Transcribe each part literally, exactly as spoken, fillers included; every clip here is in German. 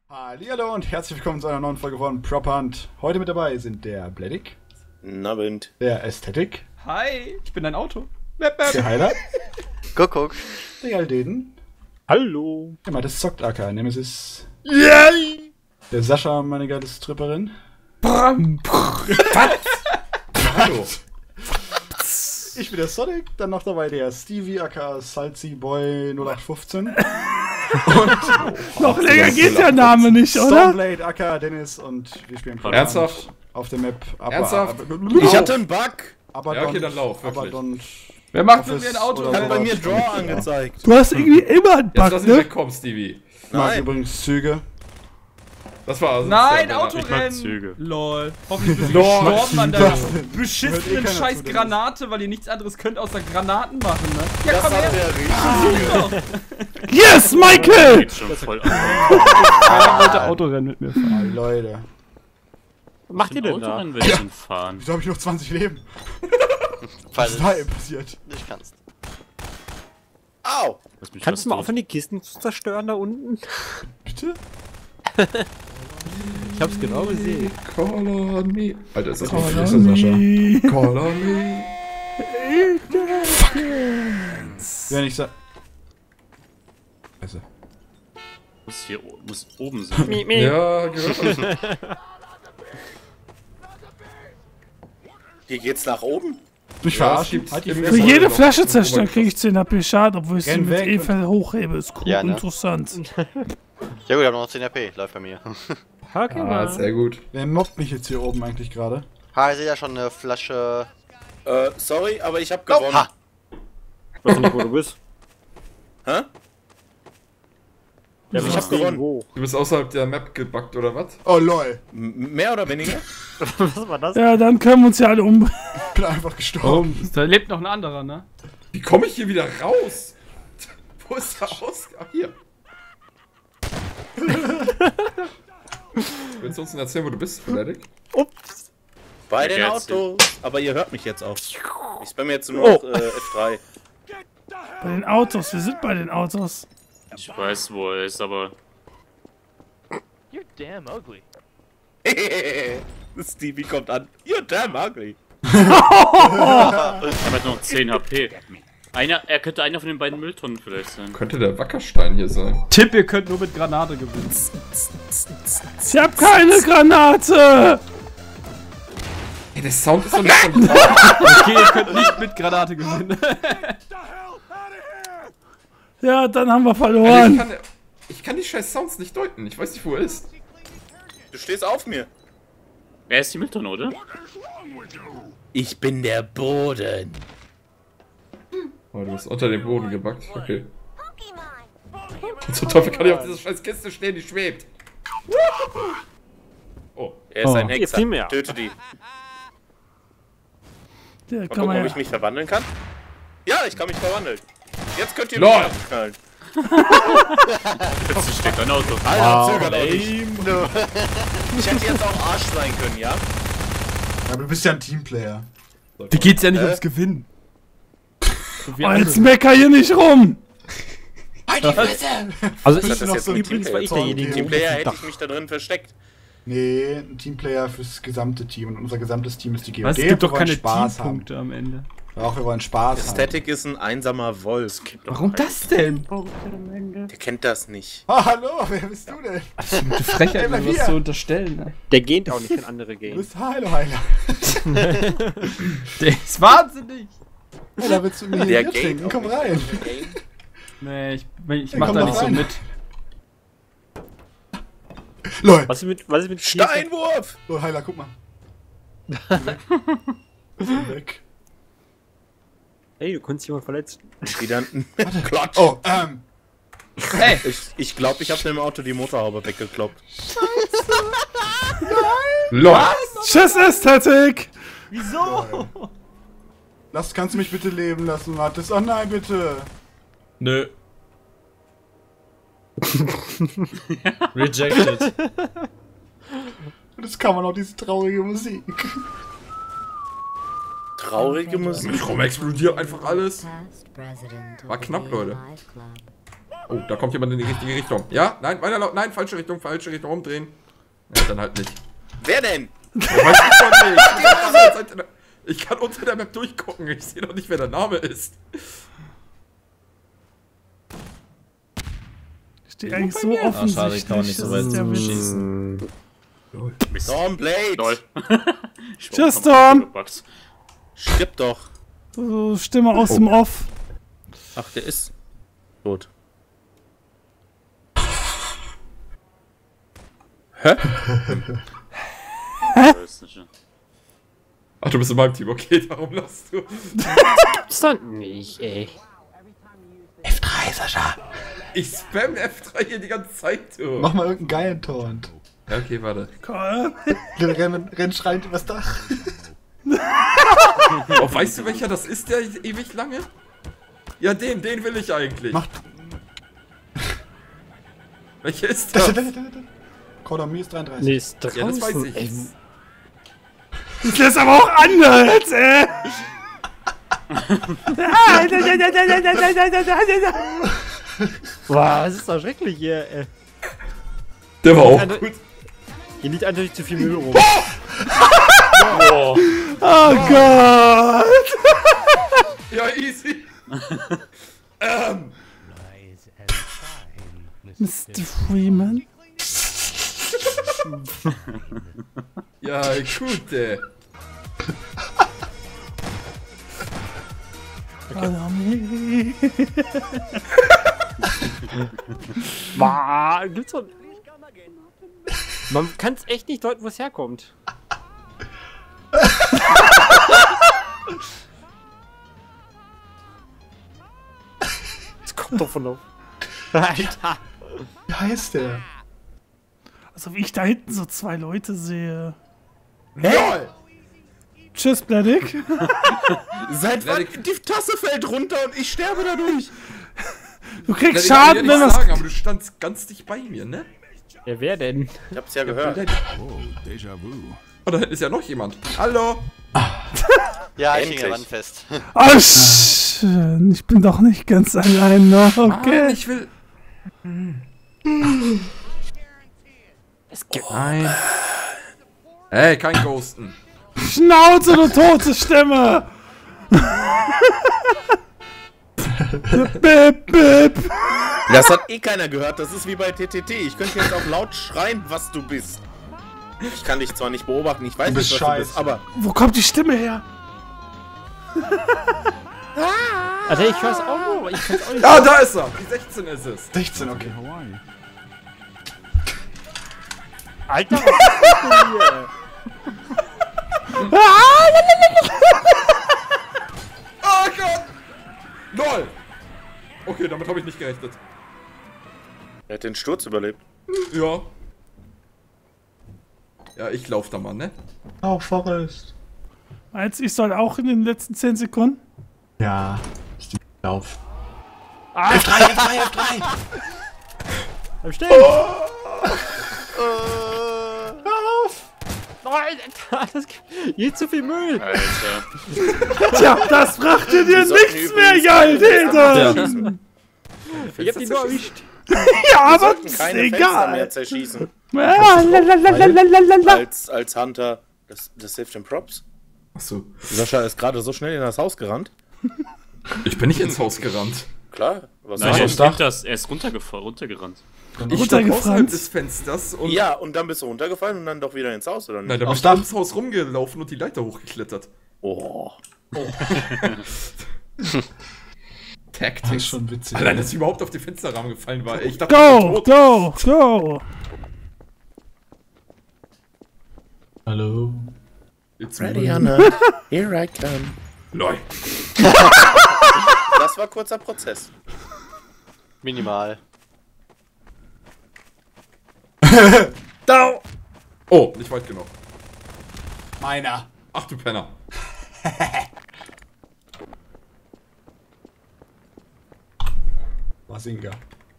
Hallihallo und herzlich willkommen zu einer neuen Folge von Prop Hunt. Heute mit dabei sind der Bledick, Nabend, der Ästhetik, Hi, ich bin dein Auto. der Heiler, Kuckuck, der Aldeden, Hallo. der das zockt A K, Nemesis, Yay! der Sascha, meine geile Stripperin. Bram, Hallo. Ich bin der Sonic, dann noch dabei der Stevie, A K Salzy Boy null acht fünfzehn. Und Noch länger geht der Name nicht, oder? Stoneblade, A K Dennis und wir spielen Prop Hunt Ernsthaft? auf der Map. Aber, Ernsthaft? Aber, Ich hatte einen Bug. aber Ja, okay, don't- dann lauf, aber wirklich. don't wer macht mit Office mir ein Auto? oder Hat bei sowas. mir Draw angezeigt. Du hast irgendwie immer einen Jetzt lass Bug, ihn ne? wegkommen, Stevie. Ich mag Nein. übrigens Züge. Das war also Nein, der- Autorennen! Züge. Lol. Hoffentlich bist du Lol. gestorben an Was deiner denn? Hört eh beschissenen keiner scheiß zu, Dennis. Granate, weil ihr nichts anderes könnt außer Granaten machen, ne? Ja, Das komm hat her! der richtig. Doch. Yes, Michael! Geht schon voll an. Keiner wollte Autorennen mit mir fahren. Ah, Leute. Was macht ihr denn da? Autorennen will ich denn fahren? Wieso habe ich noch zwanzig Leben? Was falls ist du da eben passiert? nicht kannst. Au! Lass mich Kannst du was mal aufhören, die Kisten zu zerstören da unten? Bitte? Ich hab's genau gesehen. Call on me. Alter, ist das Call nicht on Flüsse, Sascha? me. Call on me. Wenn ich sag. Also. Muss hier o- muss oben sein. Ja, gehört. Hier geht's nach oben. Mich Ja, es verarschen. gibt Halt die im- Fresse. Für Jetzt jede soll ich Flasche noch- zerstören krieg ich zehn H P Schaden, obwohl ich sie Renn mit weg E hochhebe. Ist cool, Ja, ne? interessant. Ja gut, ich hab noch zehn H P, läuft bei mir. Okay, Ah, sehr gut. Wer mobbt mich jetzt hier oben eigentlich gerade? Ha, ich sehe ja schon eine Flasche. Äh, sorry, aber ich hab gewonnen. Ha! Ich weiß nicht, wo du bist. Hä? Ja, ich hab gewonnen. Wo? Du bist außerhalb der Map gebackt, oder was? Oh lol. M mehr oder weniger? Was war das? Ja, dann können wir uns ja alle umbringen. Ich bin einfach gestorben. Da lebt noch ein anderer, ne? Wie komme ich hier wieder raus? Wo ist der Ausgang? Ach, hier. Willst du uns denn erzählen, wo du bist, Bledick? Ups. Bei den Jetzt. Autos. Aber ihr hört mich jetzt auch. Ich spamme jetzt nur noch Oh. äh, F drei. Bei den Autos, wir sind bei den Autos. Ich weiß, wo er ist, aber You're damn ugly. Stevie kommt an. You're damn ugly. er hat halt noch zehn H P. Einer, er könnte einer von den beiden Mülltonnen vielleicht sein. Könnte der Wackerstein hier sein? Tipp, ihr könnt nur mit Granate gewinnen. Ich hab keine Granate! Ey, der Sound ist doch nicht von Okay, ihr könnt nicht mit Granate gewinnen. Ja, dann haben wir Alter, ich, verloren. kann, ich kann die scheiß Sounds nicht deuten. Ich weiß nicht, wo er ist. Du stehst auf mir. Er ist die Mülltonne, oder? Ich bin der Boden. Oh, du bist unter dem Boden gebackt. Okay. Und zum Teufel kann ich auf dieser scheiß Kiste stehen, die schwebt. Oh. Er ist Oh. ein Jetzt Hexer. nicht mehr. Töte die. Der Mal kann gucken, man ob ja. ich mich verwandeln kann. Ja, ich kann mich verwandeln. Jetzt könnt ihr Lol. mich abknallen. Plötzlich steht ein Auto. Alter, zögert auch nicht. Ich hätte jetzt auch Arsch sein können, ja? Aber du bist ja ein Teamplayer. Wie geht's ja nicht Äh? ums Gewinnen? Oh, jetzt mecker hier nicht rum! Also Was hat das jetzt mit übrigens war ich derjenige, Teamplayer hätte ich mich da drin versteckt. Nee, ein Teamplayer fürs gesamte Team. Und unser gesamtes Team ist die G O D. Was? Es gibt Wir doch wollen keine Spaß Teampunkte am Ende. haben. Auch wir wollen Spaß haben. Static ist ein einsamer Wolf. Warum das denn? Der kennt das nicht. Ah, hallo, wer bist du denn? Gute Frechheit, Ey, mir hier. was zu unterstellen, ne? Der geht auch nicht, wenn andere Du gehen. bist Hallo Heiler. Der ist wahnsinnig! Ja, da willst du mir Der hier geht trinken. auch Komm nicht. rein. Nee, ich, ich Ja, mach komm da doch nicht so rein. mit. Lol. Was ist mit, was ist mit Steinwurf! So, Heiler, guck mal. Weg. Weg. Ey, du konntest jemand verletzen. Wieder ein Klotsch. Oh, ähm. Hey! Ich ich glaube, ich habe dem Auto die Motorhaube weggekloppt. LOL! Tschüss, Ästhetik! Wieso? Lass, kannst du mich bitte leben lassen, Mathis? Oh nein, bitte. Nö. Rejected. Das kann man auch, diese traurige Musik. Traurige Musik. Warum explodiert einfach alles? War knapp, Leute. Oh, da kommt jemand in die richtige Richtung. Ja, nein, weiter laut. Nein, falsche Richtung, falsche Richtung, umdrehen. Ja, dann halt nicht. Wer denn? Ja, weiß ich doch nicht. Ich kann unter der Map durchgucken. Ich sehe doch nicht, wer der Name ist. Steht eigentlich so offensichtlich. Schade, ich kann auch nicht so weit das ist der Witz. schießen. Stormblade! Lol. Tschüss, Storm! Stirb doch! So, Stimme aus dem Off. Ach, der ist tot. Hä? Ach, du bist in meinem Team, okay, darum lachst du. Gibt's doch nicht, ey. F drei, Sascha. Ich spam F drei hier die ganze Zeit, du. Mach mal irgendeinen geilen Taunt. Ja, okay, warte. Renn, renn schreiend übers Dach. Oh, weißt du, welcher das ist, der ewig lange? Ja, den, den will ich eigentlich. Mach. Welcher ist das? Kodami ist dreiunddreißig. Nee, ist draußen. Ja, das weiß ich. Ey, Das ist aber auch anders, ey! Boah, das ist doch schrecklich hier, ey. Der war auch Also- gut. Hier liegt eindeutig zu viel Müll rum. Oh Gott! Ja, easy. ähm. Mister Freeman? Ja, gut, ey. Okay. Bah, gibt's doch. Man kann's echt nicht deuten, wo es herkommt. Es kommt doch von auf. Alter. Wie heißt der? Also wie ich da hinten so zwei Leute sehe. Lol. Tschüss, Bledick. Seit wann? Die Tasse fällt runter und ich sterbe dadurch. Du kriegst Ja, Schaden, ich wenn kann dir das... nicht sagen, aber du standst ganz dicht bei mir, ne? Ja, wer denn? Ich hab's ja gehört. Oh, da hinten ist ja noch jemand. Hallo? Ja, ich hing Endlich. an der Wand fest. Oh, schön. Ich bin doch nicht ganz allein noch, Mann, okay. ich will... Es gibt. Nein. Ey, kein Ghosten. Schnauze, du tote Stimme! Bip, bip. Das hat eh keiner gehört, das ist wie bei T T T. Ich könnte jetzt auch laut schreien, was du bist. Ich kann dich zwar nicht beobachten, ich weiß Du bist nicht, was du bist, scheiße. aber... Wo kommt die Stimme her? Alter, ich hör's auch nur, aber ich kann's auch nicht. Ah, da ist er. Die sechzehn ist es. sechzehn, okay. Alter, was ist denn hier? Oh Gott. Lol. Okay, damit habe ich nicht gerechnet. Er hat den Sturz überlebt. Ja. Ja, ich lauf da mal, ne? Oh, Forrest. Als ich soll auch in den letzten zehn Sekunden. Ja. Ich lauf. F drei, F drei, F drei. Bleib stehen! Nein, Alter, das hier ist zu viel Müll! Alter. Tja, das brachte dir Wir sollten nichts mehr, übrigens geil, keine Alter! Fenster Ich hab die nur erwischt. Ja, aber sollten ist keine Fenster mehr egal. zerschießen. Ja, lalalala. Als, als Hunter, das, das hilft den Props. Achso. Sascha ist gerade so schnell in das Haus gerannt. Ich bin nicht ins Haus gerannt. Klar, was Nein, soll er ich? ist, das, er ist runtergefahren, runtergerannt. Ich stand außerhalb des Fensters und... Ja, und dann bist du runtergefallen und dann doch wieder ins Haus, oder nicht? Nein, da Aufs bist Dach. du ums Haus rumgelaufen und die Leiter hochgeklettert. Oh. Das ist Tactics. schon witzig. Allein, dass ich überhaupt auf den Fensterrahmen gefallen war. Ey, ich dachte, Go, ich bin tot. go, go! Hallo. Jetzt Ready or not, here I come. Lol. Das war kurzer Prozess. Minimal. Da! Oh, nicht weit genug. Meiner. Ach du Penner. Masinga.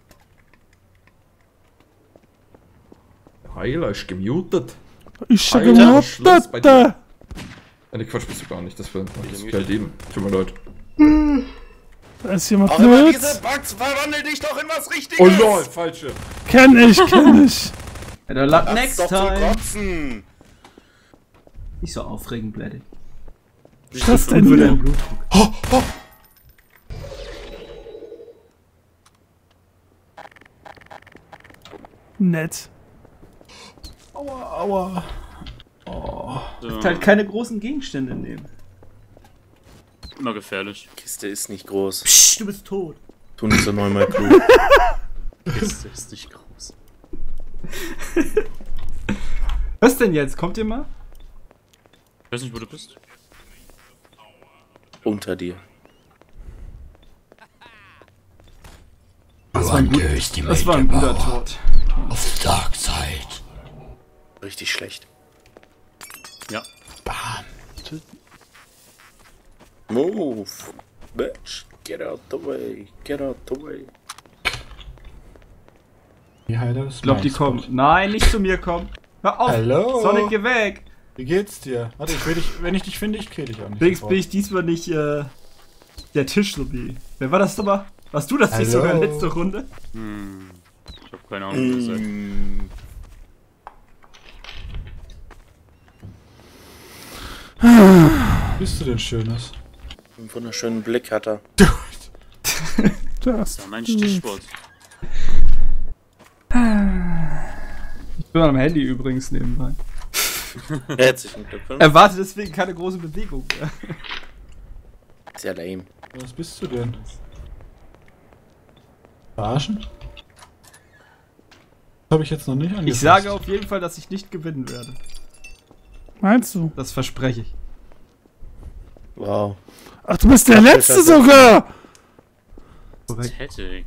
Heiler ist gemutet. Ich sag Alter, immer, Schluss bei da, dir. Ja, ne, Quatsch bist du gar nicht. Das will das will halt eben. Tut mir leid. Da ist jemand Auch immer blöd. diese Bugs, verwandel dich doch in was Richtiges! Oh lol, falsche. Kenn ich, kenn ich. Ja, dann Das next ist doch zum time. Kotzen! Nicht so aufregend, Blätti. Was ist das denn Für deinen hier? Blutdruck. Oh, oh. Nett. Aua, aua. Ich halt keine großen Gegenstände nehmen. Immer gefährlich. Kiste ist nicht groß. Psst, du bist tot. Tu nicht so neunmal klug. Ist, ist nicht groß. Was denn jetzt? Kommt ihr mal? Ich weiß nicht, wo du bist. Unter dir. Das war ein, gut, das war ein guter Tod. Richtig schlecht. Ja. Move! Bitch! Get out the way! Get out the way! Wie heißt das? Ich glaub, die kommen. Nein, nicht zu mir kommen. Hör auf! Hallo? Sonic, geh weg! Wie geht's dir? Warte, ich will dich, wenn ich dich finde, ich kill dich auch nicht. Wenigstens sofort. bin ich diesmal nicht äh, der Tisch so wie. Wer war das nochmal? Warst du das nicht Hallo? sogar in letzter Runde? Hm. Ich hab keine Ahnung, was das sagt. Mm. Bist du denn Schönes? Einen wunderschönen Blick hat er. Das. Ja, mein Stichwort. Ich bin am Handy übrigens nebenbei. Herzlichen Glückwunsch. Erwarte deswegen keine große Bewegung mehr. Sehr lame. Was bist du denn? Verarschen? Habe ich jetzt noch nicht angefasst. Ich sage auf jeden Fall, dass ich nicht gewinnen werde. Meinst du? Das verspreche ich. Wow. Ach, du bist der Letzte sogar! Das hätte ich.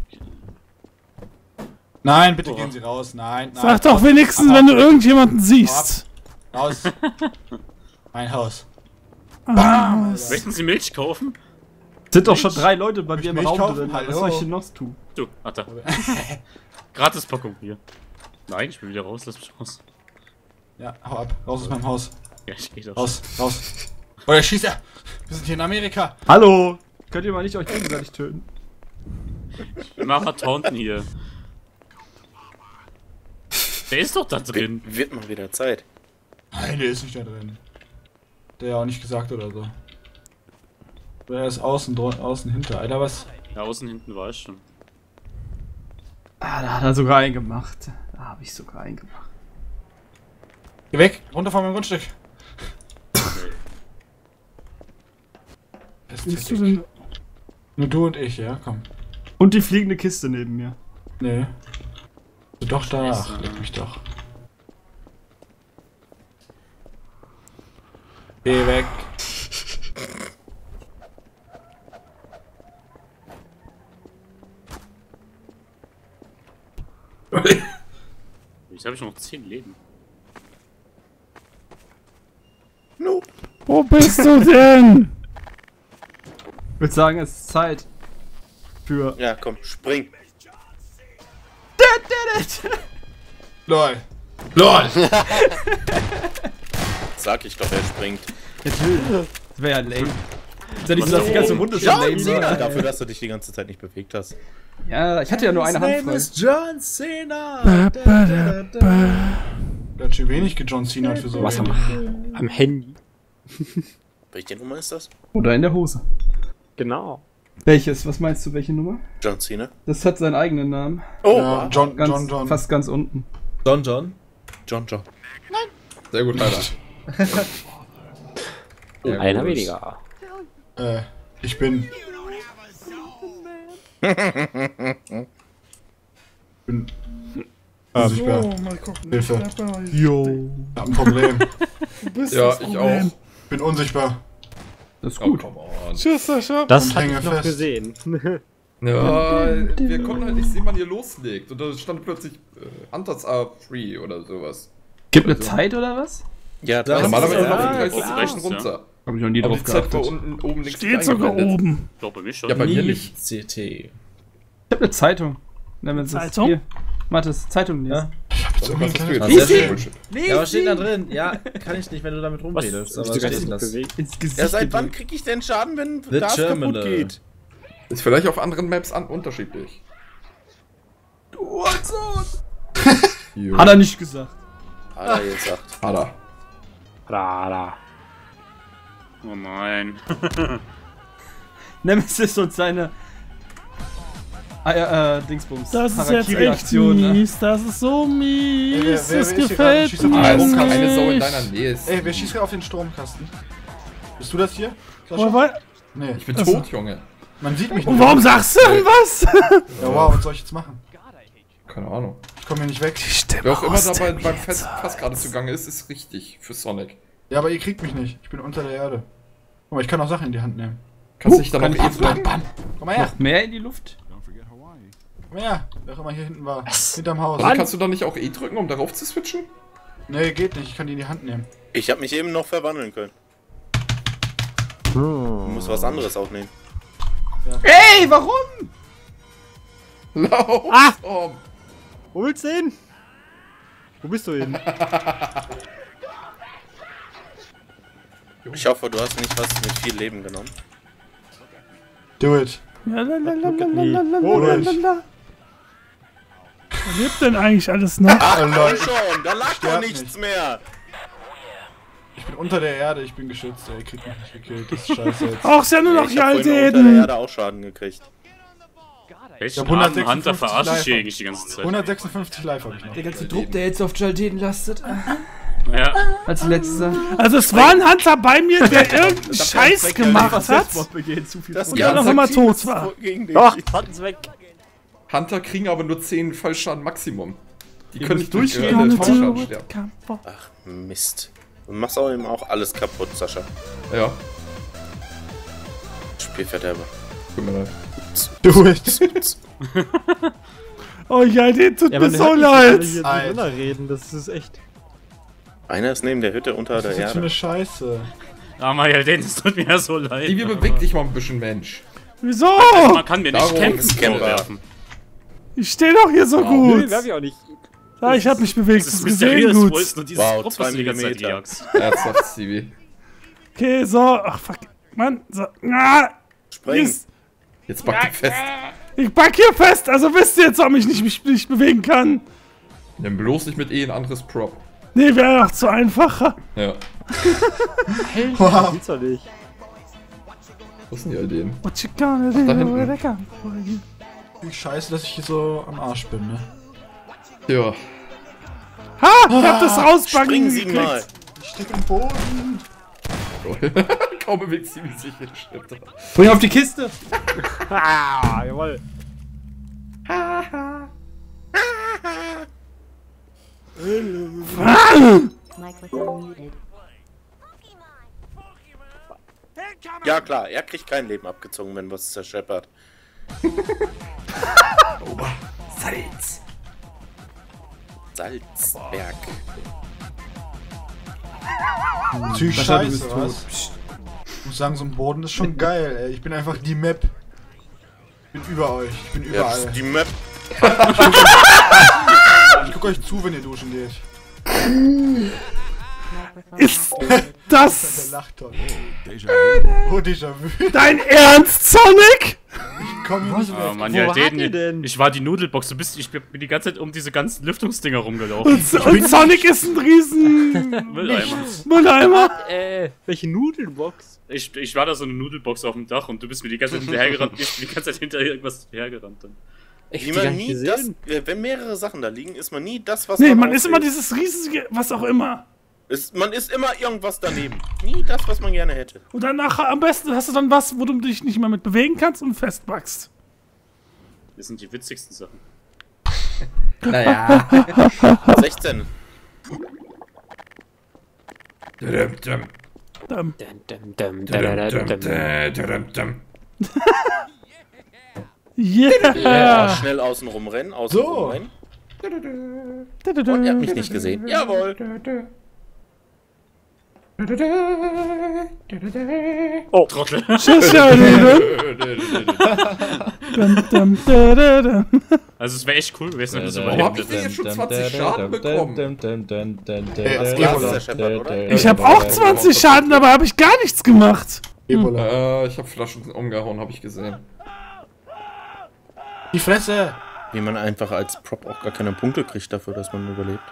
Nein, bitte gehen Sie raus. Nein, nein. Sag doch wenigstens, wenn du irgendjemanden siehst. Raus. Mein Haus. Ah, Möchten Sie Milch kaufen? Sind doch schon drei Leute bei mir im Milch Raum kaufen? drin. Was Hallo? soll ich denn noch tun? Du, ach da. Gratispackung hier. Nein, ich will wieder raus, lass mich raus. Ja, hau ab. Raus aus meinem Haus. Ja, ich geh da Raus, raus. Oder schießt er! Wir sind hier in Amerika. Hallo! Könnt ihr mal nicht euch gegenseitig töten? Wir machen Taunten hier. Der ist doch da drin. Wird mal wieder Zeit. Nein, der ist nicht da drin. Der auch nicht gesagt oder so. Der ist außen, außen hinter. Alter, was? Ja, außen hinten war ich schon. Ah, da hat er sogar einen gemacht. Da habe ich sogar einen gemacht. Geh weg! Runter von meinem Grundstück! bist du denn? Nur du und ich, ja? Komm. Und die fliegende Kiste neben mir. Nee. Du doch danach. Scheiße. Leck mich doch. Geh weg. Jetzt habe ich noch zehn Leben. Nope. Wo bist du denn? Ich würde sagen, es ist Zeit für... Ja, komm, spring. LOL. LOL! Sag ich doch, er springt. Natürlich. Das wäre ja lame. Ist ja nicht so, dass die ganze Runde schon lame war. Dafür, dass du dich die ganze Zeit nicht bewegt hast. Ja, ich hatte ja nur eine Hand frei. John Cena. Ba, ba, da, ba. Ganz schön wenig gejohn Cena für so Was am, wenig. am Handy. Welche Nummer ist das? Oder in der Hose. Genau. Welches? Was meinst du, welche Nummer? John Cena. Das hat seinen eigenen Namen. Oh, Ja, John, Ganz, John, John. Fast ganz unten. John John. John John. Sehr gut, Alter. Sehr Einer gut. weniger. Äh, ich bin. bin. Unsichtbar. Oh, mal gucken. Hilfe. Jo. Ich hab ein Problem. Du bist Ja, das ich Problem. auch. Bin unsichtbar. Das ist Oh, gut. come on. Tschüss, Sascha. Das Und hab hänge ich noch fest. gesehen. Ja, wir konnten halt nicht sehen, wann ihr loslegt. Und da stand plötzlich äh, Hunters are free oder sowas. Gibt eine Zeit oder was? Ja, Ja, das normalerweise ist, laufen ja, die rechts, dreißig rechts, Sekunden runter. Hab ich noch nie Aber drauf die Zeit war geachtet. unten oben links Steht sogar eingeblendet. oben. Ich glaube, bei mir schon. Ja, bei mir nicht. C T. Ich hab eine Zeitung. Na, wenn's das- Zeitung? Hier. Mathis, Zeitung lesen. So, Was hast du jetzt? Lies Sehr Bullshit. Ja, was steht da drin? Ja, kann ich nicht, wenn du damit rumredest. Aber Du was kannst steht dich das? bewegen. Ins Gesicht. Ja, seit wann gedrückt. krieg ich denn Schaden, wenn The Gas Terminal. kaputt geht? Ist vielleicht auf anderen Maps an unterschiedlich. Du Sohn! Hat er nicht gesagt. Hat er gesagt. Hat er. Rara. Oh nein. Nemesis und seine. Ah, ja, äh, Dingsbums. Das ist jetzt echt Harakiri-Aktion, ne? mies, das ist so mies, Ey, wer- wer- das wer ist hier gefällt gerade? Schießt auf den mir Ah, es ist Stromkasten. keine Sau in nicht. deiner Nähe. Ist. Ey, wer schießt gerade auf den Stromkasten? Bist du das hier? Sascha? Oh, wa- Nee, Ich bin Also- tot, Junge. man sieht mich Und nicht. warum sagst du denn was? Ja, wow, was soll ich jetzt machen? Keine Ahnung. Ich komme hier nicht weg. Wer auch immer dabei beim Fest, Fass gerade zugange ist, ist richtig für Sonic. Ja, aber ihr kriegt mich nicht. Ich bin unter der Erde. Guck mal, ich kann auch Sachen in die Hand nehmen. Kannst dich dann kann noch ich eh jetzt drücken. Komm mal her. Noch mehr in die Luft? Komm mal her. Wer auch immer hier hinten war. Hinterm Haus. Dann kannst du dann nicht auch E drücken, um darauf zu switchen? Nee, geht nicht. Ich kann die in die Hand nehmen. Ich habe mich eben noch verwandeln können. Du musst was anderes aufnehmen. Ey, warum? Lauf! Ah! Oh. Wo willst du hin? Wo bist du hin? Ich hoffe, du hast nicht was mit viel Leben genommen. Do it. Ja, la, la, la, la, me. la, la, Wo la, denn? la, la. Wer lebt denn eigentlich alles noch? Ach, Leute, komm schon, da lag doch sterb nichts nicht. mehr. Ich bin unter der Erde. Ich bin geschützt. Ey, ihr kriegt mich nicht gekillt. Das ist scheiße jetzt. Ach, ist ja nur noch ich die hab alte vorhin unter der Eden. Erde auch Schaden gekriegt. Welchen hab armen hundertsechsundfünfzig Hunter verarsche ich Live. hier eigentlich die ganze Zeit? hundertsechsundfünfzig live habe ich noch. Der ganze Druck, der jetzt auf Jalden lastet. Ja. Als letzter. Also es war ein Hunter bei mir, der irgendeinen Scheiß gemacht hat. begehen, zu viel. Das Und dann noch immer tot war. Gegen dich. Doch, Button's weg. Hunter kriegen aber nur zehn Fallschaden Maximum. Die Ihr können müsst nicht durch durchgehen. äh, Gonna Fallschaden do it, sterben. come for- Ach, Mist. Du machst auch eben auch alles kaputt, Sascha. Ja, Spielverderber. tut mir leid. Do it. Oh ja, den tut Ja, mir man so hört nicht, leid. wie hier Alter. drüber reden, das ist echt. Einer ist neben der Hütte unter Was der ist jetzt für Erde. eine Scheiße? Ah, Maja, den es tut mir ja so leid. Liebe, beweg dich mal ein bisschen, Mensch. Wieso? Man kann mir nicht Darum kämpfen ist Camper. vorwerfen. Ich stehe doch hier so Wow. gut. Nö, hab ich auch nicht. Ja, ich hab mich bewegt, Das das ist ist gesehen mysteriös, wo gut. ist nur dieses Wow, Grupp, zwei was du die ganze Zeit Millimeter. jagst. Ernsthaft, Stevie. Okay, so. Ach, fuck. Mann, so. Ah, Spring. yes. Jetzt pack dich fest. Ich pack hier fest, also wisst ihr jetzt, warum ich nicht, mich nicht bewegen kann. Nimm bloß nicht mit E ein anderes Prop. Nee, wäre doch zu einfacher. Ja. Wow. Gibt's doch nicht. Wo sind die all denen? What you gonna do? da hinten. Where they come for you? Wie scheiße, dass ich hier so am Arsch bin, ne? Ja. Ha! Ich hab das rausbacken Spring siebenmal. gekriegt. Ich steck im Boden. Kaum bewegt Stevie sich den Schritt. Bring auf die Kiste. Ah, jawohl. Microphone muted. Ja klar, er kriegt kein Leben abgezogen, wenn was zerscheppert. Salz. Salzberg. Ziemlich Sascha, du scheiße, bist tot. was? Ich muss sagen, so ein Boden ist schon geil, ey. Ich bin einfach die Map. Ich bin über euch. Ich bin Ja, das überall. ist die Map. Ich guck euch zu, wenn ihr duschen geht. Ist Der das lacht doch. Oh, Déjà-vu. dein Ernst, Sonic? Komm hier nicht Oh weg. Mann, Wo ja, wart den, ihr denn? Ich war die Nudelbox, du bist, ich bin die ganze Zeit um diese ganzen Lüftungsdinger rumgelaufen. Und, und Sonic ist ein riesen Mülleimer. Mülleimer. Äh, welche Nudelbox? Ich, ich war da so eine Nudelbox auf dem Dach und du bist mir die ganze Zeit hinterhergerannt. Ich bin die ganze Zeit hinter irgendwas hergerannt. Dann. Ich Wie hab die man gar nicht nie das, gesehen. äh, wenn mehrere Sachen da liegen, ist man nie das, was Nee, man man ist immer aufregt. dieses riesige, was auch immer. Ist, man ist immer irgendwas daneben. Nie das, was man gerne hätte. Und dann nachher am besten hast du dann was, wo du dich nicht mehr mit bewegen kannst und festpackst. Das sind die witzigsten Sachen. Naja. sechzehn. Dum. Dum, dum, dum, Dum, dum, dum, dum. dum, dum. Yeah. Ja, schnell außen rumrennen, außen So. rumrennen. Und ihr habt mich nicht gesehen. Jawohl. Oh, Trottel. Tschüss, ja, Dum, dum, da, da, da. Also es wäre echt cool gewesen, wenn du es Warum hab überlebt ich denn hättest. jetzt schon zwanzig Schaden bekommen? Ey, das Ja, Ebola. der Shepard, oder? Ich hab auch zwanzig Schaden, aber hab ich gar nichts gemacht. Ebola. Äh, ich hab Flaschen umgehauen, hab ich gesehen. Die Fresse! Wie man einfach als Prop auch gar keine Punkte kriegt dafür, dass man überlebt.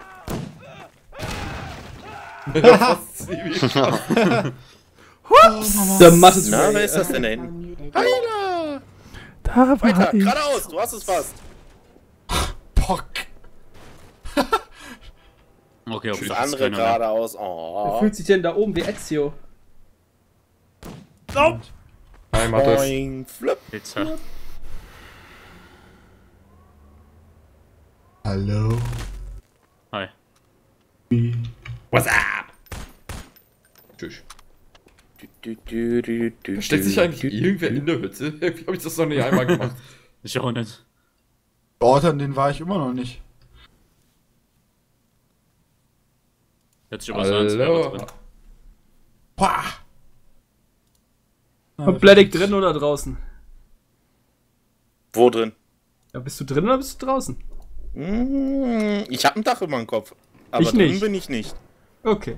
Der Mathe Na, wer ist das denn da hinten? Heila! Da war Weiter, ich. geradeaus, du hast es fast. Pock! Okay, auf Das andere geradeaus. Oh. Wer fühlt sich denn da oben wie Ezio? Oh. Nein, mach das. Boing, flip. Pizza. Hallo? Hi. What's up? Tschüss. Versteckt sich eigentlich irgendwer in der Hütte? Irgendwie habe ich das noch nicht einmal gemacht. Ich auch nicht. Ort, an den war ich immer noch nicht. Hört sich aber so an, als wäre Hallo. drin. Pah! Komplett drin oder draußen? Wo drin? Ja, bist du drin oder bist du draußen? Hm, Ich hab ein Dach über dem Kopf. Aber Ich drin nicht. bin ich nicht. Okay.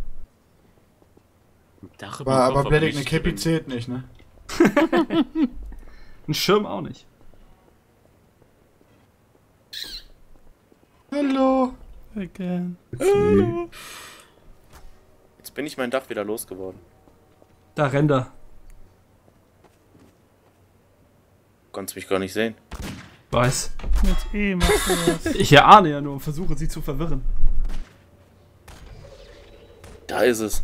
Dach Aber, aber Kopf, Bellic, eine nicht Cappy drin. zählt nicht, ne? Ein Schirm auch nicht. Hallo? Again. Jetzt bin ich mein Dach wieder losgeworden. Da rennt er. Du kannst mich gar nicht sehen. Weiß. Mit E machst du das. Ich erahne ja nur und versuche sie zu verwirren. Da ist es.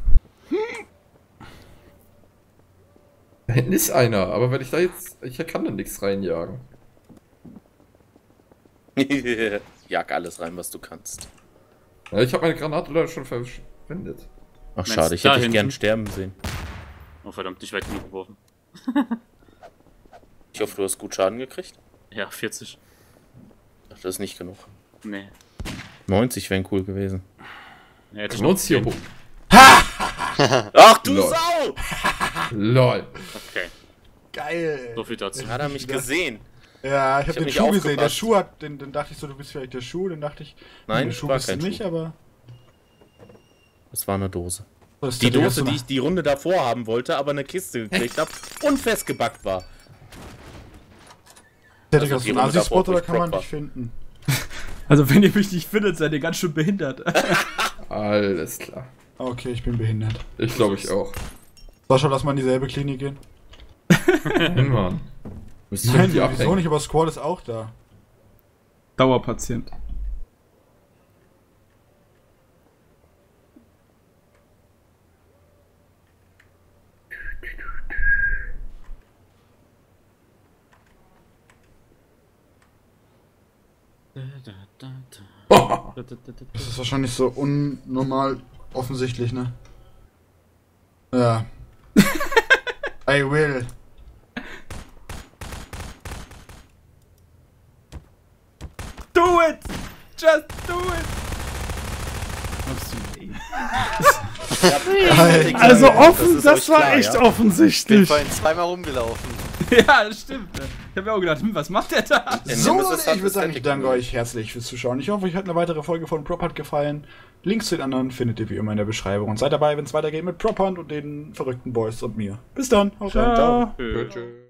Da hinten ist einer, aber wenn ich da jetzt... Ich kann da nichts reinjagen. Jag alles rein, was du kannst. Ja, ich habe meine Granate leider schon verschwendet. Ach Meinst schade, du ich da hätte dich hinten? gern sterben sehen. Oh verdammt, nicht weit genug geworfen. Ich hoffe, du hast gut Schaden gekriegt. Ja, vierzig. Ach, das ist nicht genug. Nee. neunzig wären cool gewesen. Ja, hätte ich Können wir noch uns hier zehn. hoch. Ach du Lol. Sau! LOL. Okay, Geil! so viel dazu. Hat er mich gesehen? Ja, ich Ich hab hab den nicht Schuh gesehen. Der aufgepasst. Schuh hat, den, den dachte ich so, du bist vielleicht der Schuh. Den dachte ich, Nein, der Schuh war bist du kein nicht, Schuh. aber. Das war eine Dose. Das ist Die der Dose, Digga, die ich die Runde davor haben wollte, aber eine Kiste gekriegt habe und festgebackt war. Der Also Digga, die so ein Runde davor, Asi-Spot wo oder ich kann man Prop dich finden? Also wenn ihr mich nicht findet, seid ihr ganz schön behindert. Alles klar. Okay, ich bin behindert. Ich glaube ich auch. Sascha, lass mal in dieselbe Klinik gehen. Nein, Mann. Müssen wir Nein, die wieso abhängen? nicht, aber Squad ist auch da. Dauerpatient. Das ist wahrscheinlich so unnormal offensichtlich, ne? Ja. I will. Do it! Just do it! Also offen, ist das, euch war klar, echt ja? Ich bin offensichtlich. vorhin zweimal rumgelaufen. Ja, das stimmt. Ne? Ich habe mir auch gedacht, hm, was macht der da? Der So, Nemesis hat ich würde sagen, das ich danke Setting euch herzlich fürs Zuschauen. Ich hoffe, euch hat eine weitere Folge von Prop Hunt gefallen. Links zu den anderen findet ihr wie immer in der Beschreibung. Und seid dabei, wenn es weitergeht mit Prop Hunt und den verrückten Boys und mir. Bis dann. Haut rein. Ciao. Ciao. Tschö, tschö.